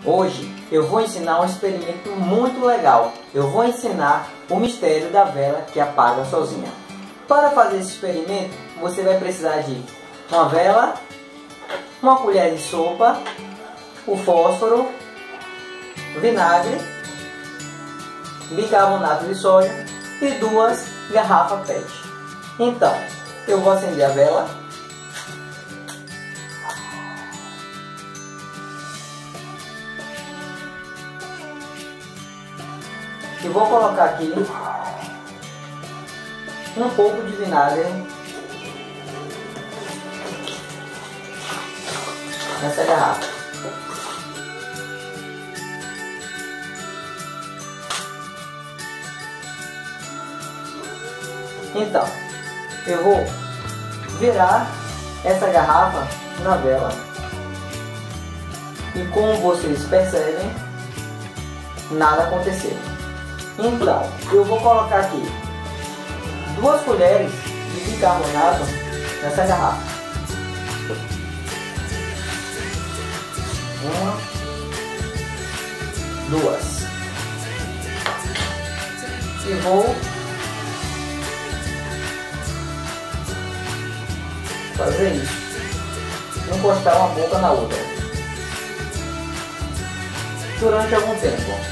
Hoje eu vou ensinar um experimento muito legal. Eu vou ensinar o mistério da vela que apaga sozinha. Para fazer esse experimento, você vai precisar de uma vela, uma colher de sopa, o fósforo, vinagre, bicarbonato de sódio e 2 garrafas PET. Então, eu vou acender a vela. E vou colocar aqui um pouco de vinagre nessa garrafa. Então, eu vou virar essa garrafa na vela e, como vocês percebem, nada aconteceu. Então, eu vou colocar aqui 2 colheres de bicarbonato nessa garrafa. 1, 2. E vou fazer isso, encostar uma boca na outra durante algum tempo.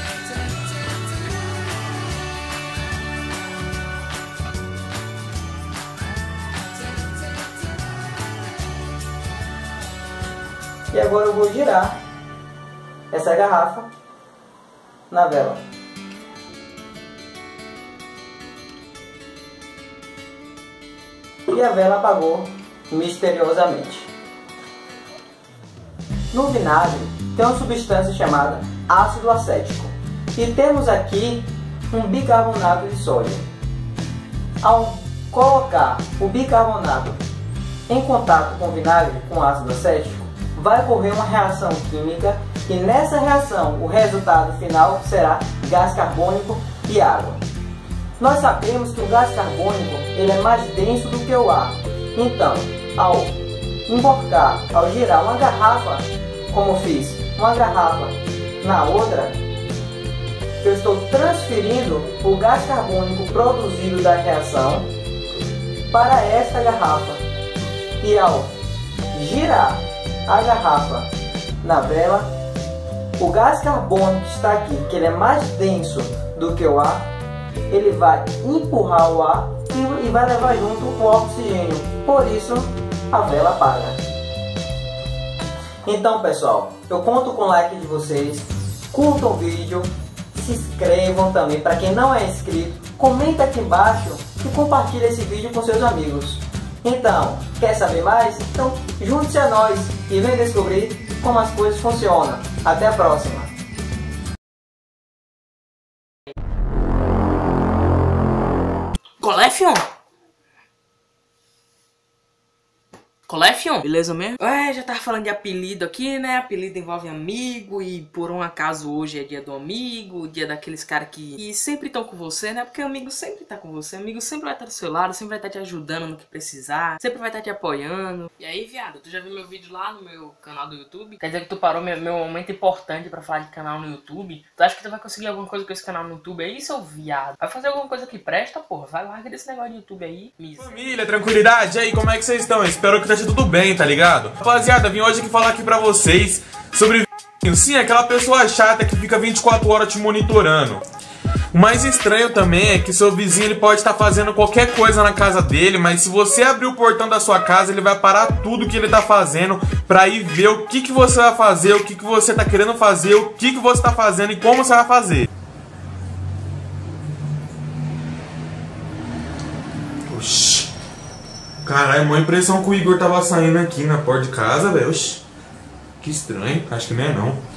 E agora eu vou girar essa garrafa na vela. E a vela apagou misteriosamente. No vinagre tem uma substância chamada ácido acético. E temos aqui um bicarbonato de sódio. Ao colocar o bicarbonato em contato com o vinagre, com ácido acético, vai ocorrer uma reação química e nessa reação o resultado final será gás carbônico e água. Nós sabemos que o gás carbônico ele é mais denso do que o ar. Então, ao emborcar, ao girar uma garrafa, como eu fiz, uma garrafa na outra, eu estou transferindo o gás carbônico produzido da reação para esta garrafa. E ao girar a garrafa na vela, o gás carbônico que está aqui, que ele é mais denso do que o ar, ele vai empurrar o ar e vai levar junto o oxigênio. Por isso a vela apaga. Então, pessoal, eu conto com o like de vocês. Curtam o vídeo, se inscrevam também. Para quem não é inscrito, comenta aqui embaixo e compartilha esse vídeo com seus amigos. Então, quer saber mais? Então junte-se a nós e venha descobrir como as coisas funcionam. Até a próxima! Colefion? Colefion? Beleza mesmo? Já tava falando de apelido aqui, né? Apelido envolve amigo e por um acaso hoje é dia do amigo, dia daqueles caras que sempre estão com você, né? Porque amigo sempre tá com você, amigo sempre vai estar do seu lado, sempre vai estar te ajudando no que precisar, sempre vai estar te apoiando. E aí, viado, tu já viu meu vídeo lá no meu canal do YouTube? Quer dizer que tu parou meu momento importante pra falar de canal no YouTube? Tu acha que tu vai conseguir alguma coisa com esse canal no YouTube aí, seu viado? Vai fazer alguma coisa que presta, porra? Vai larga desse negócio de YouTube aí, misa. Família, tranquilidade? E aí, como é que vocês estão? Eu espero que esteja tudo bem, tá ligado? Rapaziada, vim hoje aqui falar aqui pra vocês sobre sim, aquela pessoa chata que fica 24 horas te monitorando. O mais estranho também é que seu vizinho ele pode estar fazendo qualquer coisa na casa dele, mas se você abrir o portão da sua casa, ele vai parar tudo que ele tá fazendo pra ir ver o que você vai fazer, o que você tá querendo fazer, o que você tá fazendo e como você vai fazer. Oxi. Caralho, uma impressão que o Igor tava saindo aqui na porta de casa, velho. Que estranho, acho que não é não.